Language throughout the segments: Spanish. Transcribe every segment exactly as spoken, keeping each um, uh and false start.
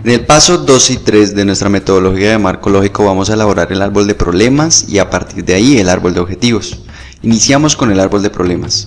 En el paso dos y tres de nuestra metodología de marco lógico vamos a elaborar el árbol de problemas y a partir de ahí el árbol de objetivos. Iniciamos con el árbol de problemas.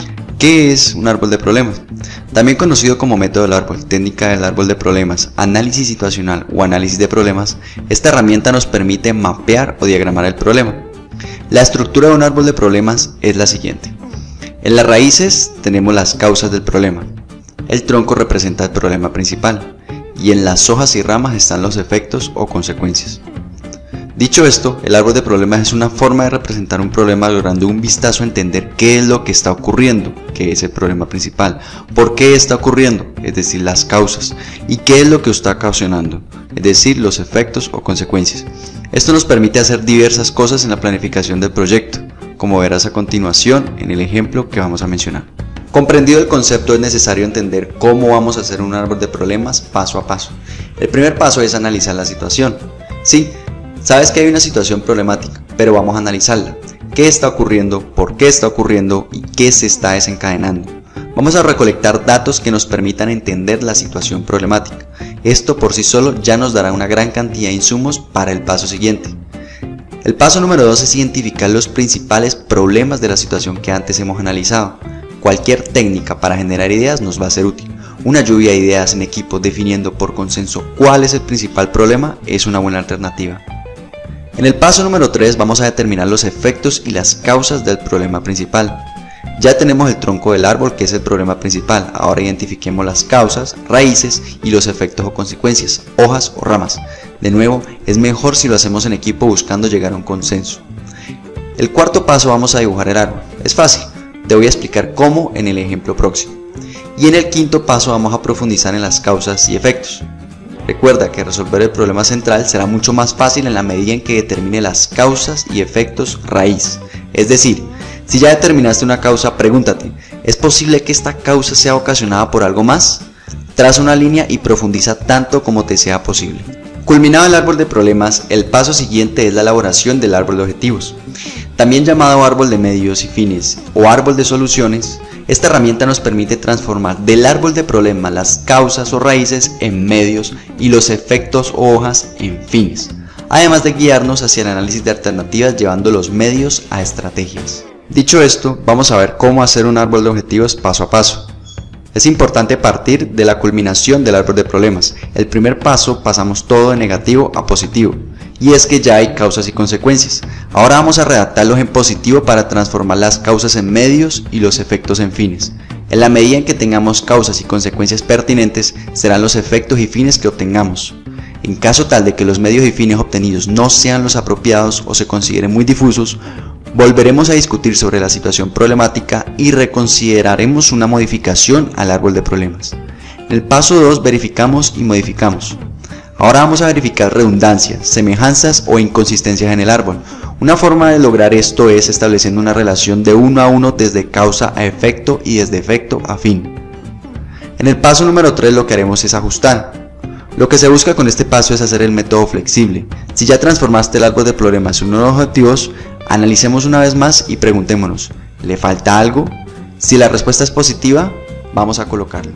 ¿Qué es un árbol de problemas? También conocido como método del árbol, técnica del árbol de problemas, análisis situacional o análisis de problemas, esta herramienta nos permite mapear o diagramar el problema. La estructura de un árbol de problemas es la siguiente. En las raíces tenemos las causas del problema. El tronco representa el problema principal y en las hojas y ramas están los efectos o consecuencias. Dicho esto, el árbol de problemas es una forma de representar un problema logrando un vistazo a entender qué es lo que está ocurriendo, que es el problema principal, por qué está ocurriendo, es decir, las causas, y qué es lo que está ocasionando, es decir, los efectos o consecuencias. Esto nos permite hacer diversas cosas en la planificación del proyecto, como verás a continuación en el ejemplo que vamos a mencionar. Comprendido el concepto, es necesario entender cómo vamos a hacer un árbol de problemas paso a paso. El primer paso es analizar la situación. Sí, sabes que hay una situación problemática, pero vamos a analizarla. ¿Qué está ocurriendo? ¿Por qué está ocurriendo? ¿Y qué se está desencadenando? Vamos a recolectar datos que nos permitan entender la situación problemática. Esto por sí solo ya nos dará una gran cantidad de insumos para el paso siguiente. El paso número dos es identificar los principales problemas de la situación que antes hemos analizado. Cualquier técnica para generar ideas nos va a ser útil. Una lluvia de ideas en equipo definiendo por consenso cuál es el principal problema es una buena alternativa. En el paso número tres vamos a determinar los efectos y las causas del problema principal. Ya tenemos el tronco del árbol, que es el problema principal. Ahora identifiquemos las causas, raíces y los efectos o consecuencias, hojas o ramas. De nuevo, es mejor si lo hacemos en equipo buscando llegar a un consenso. El cuarto paso vamos a dibujar el árbol. Es fácil. Te voy a explicar cómo en el ejemplo próximo. Y en el quinto paso vamos a profundizar en las causas y efectos. Recuerda que resolver el problema central será mucho más fácil en la medida en que determine las causas y efectos raíz. Es decir, si ya determinaste una causa, pregúntate, ¿es posible que esta causa sea ocasionada por algo más? Traza una línea y profundiza tanto como te sea posible. Culminado el árbol de problemas, el paso siguiente es la elaboración del árbol de objetivos. También llamado árbol de medios y fines o árbol de soluciones, esta herramienta nos permite transformar del árbol de problemas las causas o raíces en medios y los efectos o hojas en fines, además de guiarnos hacia el análisis de alternativas llevando los medios a estrategias. Dicho esto, vamos a ver cómo hacer un árbol de objetivos paso a paso. Es importante partir de la culminación del árbol de problemas. El primer paso pasamos todo de negativo a positivo. Y es que ya hay causas y consecuencias. Ahora vamos a redactarlos en positivo para transformar las causas en medios y los efectos en fines. En la medida en que tengamos causas y consecuencias pertinentes, serán los efectos y fines que obtengamos. En caso tal de que los medios y fines obtenidos no sean los apropiados o se consideren muy difusos, volveremos a discutir sobre la situación problemática y reconsideraremos una modificación al árbol de problemas. En el paso dos verificamos y modificamos. Ahora vamos a verificar redundancias, semejanzas o inconsistencias en el árbol. Una forma de lograr esto es estableciendo una relación de uno a uno desde causa a efecto y desde efecto a fin. En el paso número tres lo que haremos es ajustar. Lo que se busca con este paso es hacer el método flexible. Si ya transformaste el árbol de problemas en unos objetivos, analicemos una vez más y preguntémonos, ¿le falta algo? Si la respuesta es positiva, vamos a colocarlo.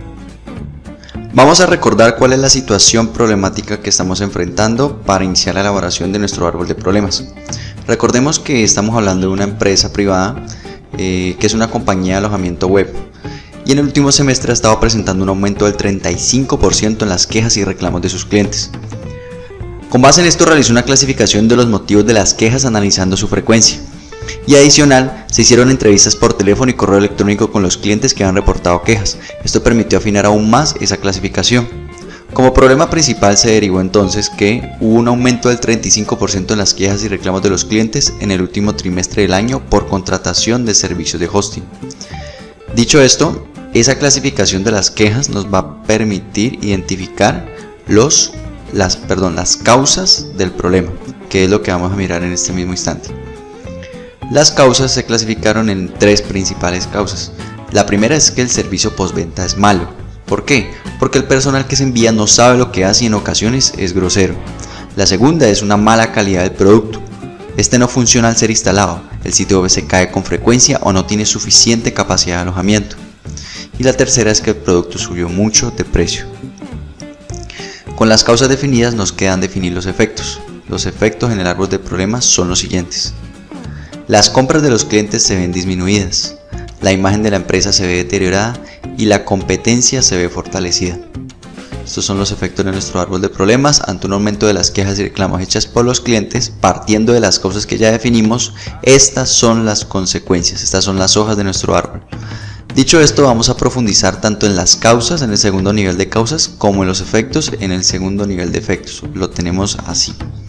Vamos a recordar cuál es la situación problemática que estamos enfrentando para iniciar la elaboración de nuestro árbol de problemas. Recordemos que estamos hablando de una empresa privada eh, que es una compañía de alojamiento web y en el último semestre ha estado presentando un aumento del treinta y cinco por ciento en las quejas y reclamos de sus clientes. Con base en esto realizó una clasificación de los motivos de las quejas analizando su frecuencia. Y adicional, se hicieron entrevistas por teléfono y correo electrónico con los clientes que han reportado quejas. Esto permitió afinar aún más esa clasificación. Como problema principal se derivó entonces que hubo un aumento del treinta y cinco por ciento en las quejas y reclamos de los clientes en el último trimestre del año por contratación de servicios de hosting. Dicho esto, esa clasificación de las quejas nos va a permitir identificar los, las, perdón, las causas del problema, que es lo que vamos a mirar en este mismo instante. Las causas se clasificaron en tres principales causas. La primera es que el servicio postventa es malo. ¿Por qué? Porque el personal que se envía no sabe lo que hace y en ocasiones es grosero. La segunda es una mala calidad del producto. Este no funciona al ser instalado, el sitio web se cae con frecuencia o no tiene suficiente capacidad de alojamiento. Y la tercera es que el producto subió mucho de precio. Con las causas definidas nos quedan definir los efectos. Los efectos en el árbol de problemas son los siguientes. Las compras de los clientes se ven disminuidas, la imagen de la empresa se ve deteriorada y la competencia se ve fortalecida. Estos son los efectos de nuestro árbol de problemas ante un aumento de las quejas y reclamos hechas por los clientes. Partiendo de las causas que ya definimos, estas son las consecuencias, estas son las hojas de nuestro árbol. Dicho esto, vamos a profundizar tanto en las causas, en el segundo nivel de causas, como en los efectos, en el segundo nivel de efectos. Lo tenemos así.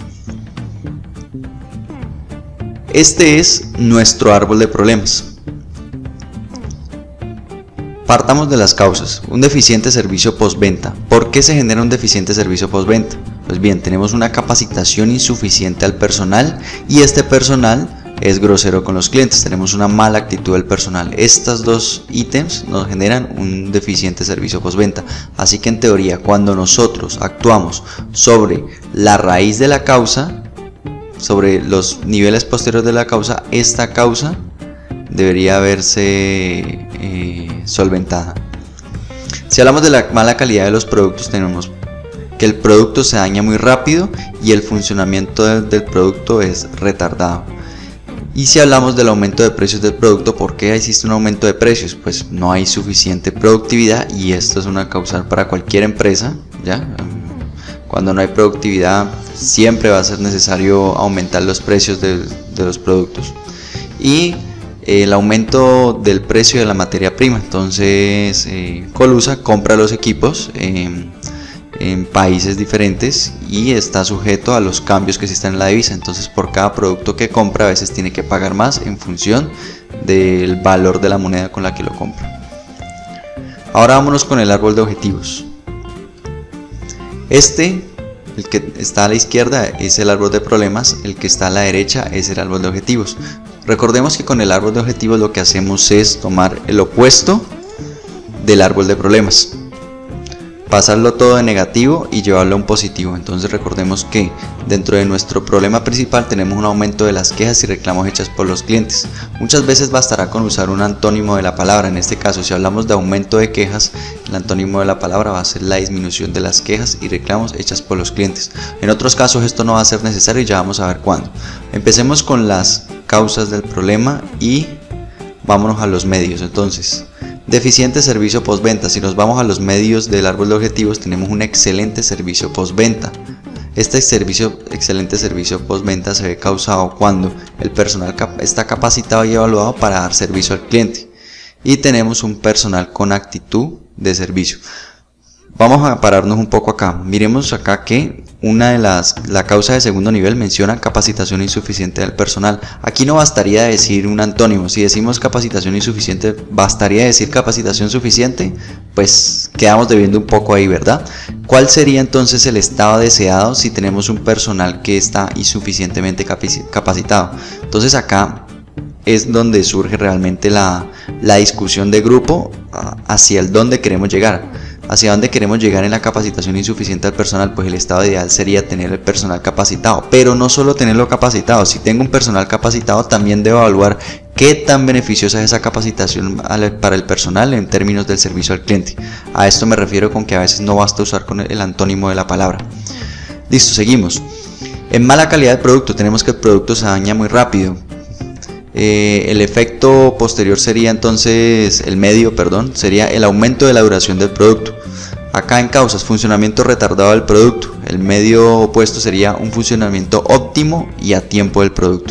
Este es nuestro árbol de problemas. Partamos de las causas. Un deficiente servicio postventa. ¿Por qué se genera un deficiente servicio postventa? Pues bien, tenemos una capacitación insuficiente al personal y este personal es grosero con los clientes, tenemos una mala actitud del personal. Estos dos ítems nos generan un deficiente servicio postventa. Así que en teoría, cuando nosotros actuamos sobre la raíz de la causa, sobre los niveles posteriores de la causa, esta causa debería verse eh, solventada. Si hablamos de la mala calidad de los productos, tenemos que el producto se daña muy rápido y el funcionamiento del, del producto es retardado. Y si hablamos del aumento de precios del producto, ¿por qué existe un aumento de precios? Pues no hay suficiente productividad y esto es una causa para cualquier empresa, ¿ya? Cuando no hay productividad siempre va a ser necesario aumentar los precios de, de los productos. Y el aumento del precio de la materia prima. Entonces eh, Colusa compra los equipos eh, en países diferentes y está sujeto a los cambios que existen en la divisa. Entonces por cada producto que compra a veces tiene que pagar más en función del valor de la moneda con la que lo compra. Ahora vámonos con el árbol de objetivos. Este, el que está a la izquierda, es el árbol de problemas, el que está a la derecha es el árbol de objetivos. Recordemos que con el árbol de objetivos lo que hacemos es tomar el opuesto del árbol de problemas, pasarlo todo de negativo y llevarlo a un positivo. Entonces recordemos que dentro de nuestro problema principal tenemos un aumento de las quejas y reclamos hechas por los clientes. Muchas veces bastará con usar un antónimo de la palabra. En este caso, si hablamos de aumento de quejas, el antónimo de la palabra va a ser la disminución de las quejas y reclamos hechas por los clientes. En otros casos esto no va a ser necesario y ya vamos a ver cuándo. Empecemos con las causas del problema y vámonos a los medios. Entonces, deficiente servicio postventa. Si nos vamos a los medios del árbol de objetivos, tenemos un excelente servicio postventa. Este servicio, excelente servicio postventa se ve causado cuando el personal cap- está capacitado y evaluado para dar servicio al cliente y tenemos un personal con actitud de servicio. Vamos a pararnos un poco acá. Miremos acá que una de las la causa de segundo nivel menciona capacitación insuficiente del personal. Aquí no bastaría decir un antónimo. Si decimos capacitación insuficiente, ¿bastaría decir capacitación suficiente? Pues quedamos debiendo un poco ahí, ¿verdad? ¿Cuál sería entonces el estado deseado si tenemos un personal que está insuficientemente capacitado? Entonces acá es donde surge realmente la, la discusión de grupo hacia el dónde queremos llegar. ¿Hacia dónde queremos llegar en la capacitación insuficiente del personal? Pues el estado ideal sería tener el personal capacitado, pero no solo tenerlo capacitado. Si tengo un personal capacitado, también debo evaluar qué tan beneficiosa es esa capacitación para el personal en términos del servicio al cliente. A esto me refiero con que a veces no basta usar con el antónimo de la palabra. Listo, seguimos. En mala calidad de producto, tenemos que el producto se daña muy rápido. Eh, el efecto posterior sería entonces, el medio, perdón, sería el aumento de la duración del producto. Acá en causas, funcionamiento retardado del producto. El medio opuesto sería un funcionamiento óptimo y a tiempo del producto.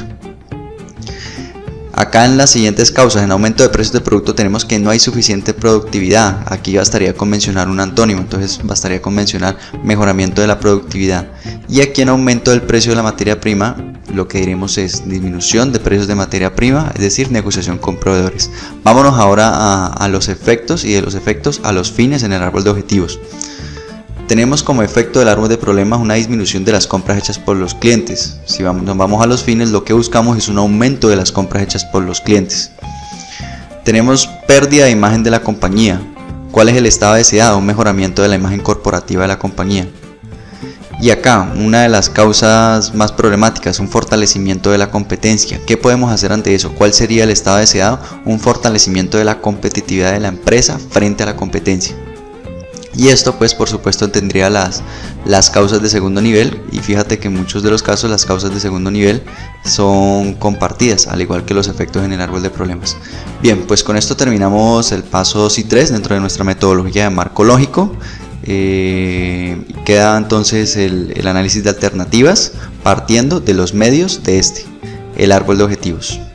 Acá en las siguientes causas, en aumento de precios del producto, tenemos que no hay suficiente productividad. Aquí bastaría con mencionar un antónimo, entonces bastaría con mencionar mejoramiento de la productividad. Y aquí en aumento del precio de la materia prima, lo que diremos es disminución de precios de materia prima, es decir, negociación con proveedores. Vámonos ahora a, a los efectos y de los efectos a los fines en el árbol de objetivos. Tenemos como efecto del árbol de problemas una disminución de las compras hechas por los clientes. Si vamos, nos vamos a los fines, lo que buscamos es un aumento de las compras hechas por los clientes. Tenemos pérdida de imagen de la compañía. ¿Cuál es el estado deseado? Un mejoramiento de la imagen corporativa de la compañía. Y acá, una de las causas más problemáticas, un fortalecimiento de la competencia. ¿Qué podemos hacer ante eso? ¿Cuál sería el estado deseado? Un fortalecimiento de la competitividad de la empresa frente a la competencia. Y esto pues por supuesto tendría las, las causas de segundo nivel, y fíjate que en muchos de los casos las causas de segundo nivel son compartidas, al igual que los efectos en el árbol de problemas. Bien, pues con esto terminamos el paso dos y tres dentro de nuestra metodología de marco lógico. Eh, queda entonces el, el análisis de alternativas partiendo de los medios de este, el árbol de objetivos.